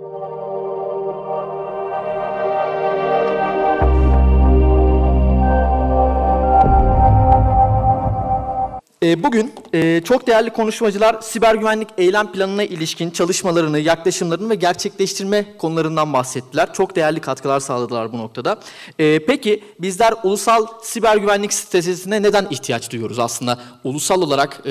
Bugün çok değerli konuşmacılar siber güvenlik eylem planına ilişkin çalışmalarını, yaklaşımlarını ve gerçekleştirme konularından bahsettiler. Çok değerli katkılar sağladılar bu noktada. Peki bizler ulusal siber güvenlik stratejisine neden ihtiyaç duyuyoruz aslında? Ulusal olarak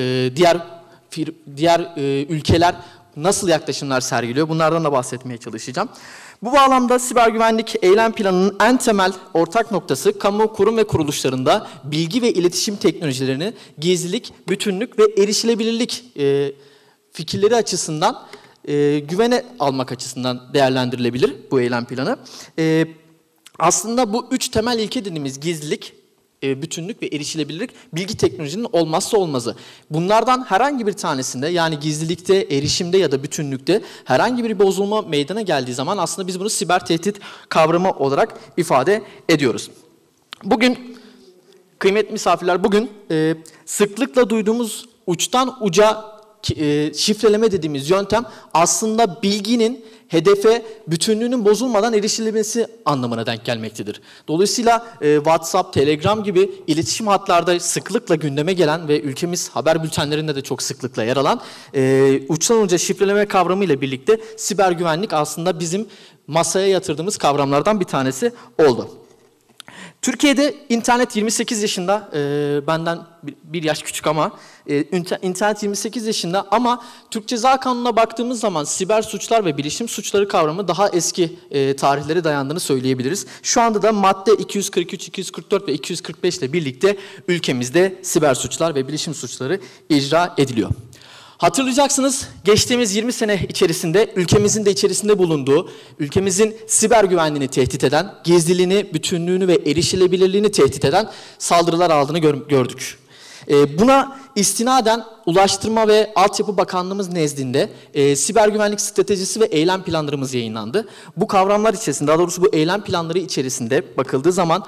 diğer ülkeler nasıl yaklaşımlar sergiliyor? Bunlardan da bahsetmeye çalışacağım. Bu bağlamda siber güvenlik eylem planının en temel ortak noktası kamu kurum ve kuruluşlarında bilgi ve iletişim teknolojilerini gizlilik, bütünlük ve erişilebilirlik fikirleri açısından güvene almak açısından değerlendirilebilir bu eylem planı. Aslında bu üç temel ilke dediğimiz gizlilik, bütünlük ve erişilebilirlik bilgi teknolojinin olmazsa olmazı. Bunlardan herhangi bir tanesinde yani gizlilikte, erişimde ya da bütünlükte herhangi bir bozulma meydana geldiği zaman aslında biz bunu siber tehdit kavramı olarak ifade ediyoruz. Bugün kıymetli misafirler sıklıkla duyduğumuz uçtan uca şifreleme dediğimiz yöntem aslında bilginin hedefe bütünlüğünün bozulmadan erişilebilmesi anlamına denk gelmektedir. Dolayısıyla WhatsApp, Telegram gibi iletişim hatlarda sıklıkla gündeme gelen ve ülkemiz haber bültenlerinde de çok sıklıkla yer alan uçtan uca şifreleme kavramıyla birlikte siber güvenlik aslında bizim masaya yatırdığımız kavramlardan bir tanesi oldu. Türkiye'de internet 28 yaşında, benden bir yaş küçük ama internet 28 yaşında ama Türk Ceza Kanunu'na baktığımız zaman siber suçlar ve bilişim suçları kavramı daha eski tarihlere dayandığını söyleyebiliriz. Şu anda da madde 243, 244 ve 245 ile birlikte ülkemizde siber suçlar ve bilişim suçları icra ediliyor. Hatırlayacaksınız geçtiğimiz 20 sene içerisinde ülkemizin de içerisinde bulunduğu, ülkemizin siber güvenliğini tehdit eden, gizliliğini, bütünlüğünü ve erişilebilirliğini tehdit eden saldırılar aldığını gördük. Buna istinaden Ulaştırma ve Altyapı Bakanlığımız nezdinde siber güvenlik stratejisi ve eylem planlarımız yayınlandı. Bu kavramlar içerisinde, daha doğrusu bu eylem planları içerisinde bakıldığı zaman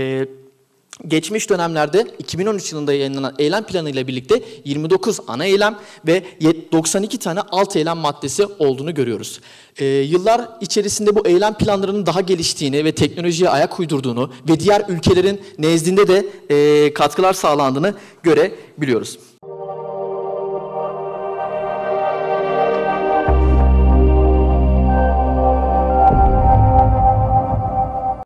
geçmiş dönemlerde 2013 yılında yayınlanan eylem planıyla birlikte 29 ana eylem ve 92 tane alt eylem maddesi olduğunu görüyoruz. Yıllar içerisinde bu eylem planlarının daha geliştiğini ve teknolojiye ayak uydurduğunu ve diğer ülkelerin nezdinde de katkılar sağlandığını görebiliyoruz.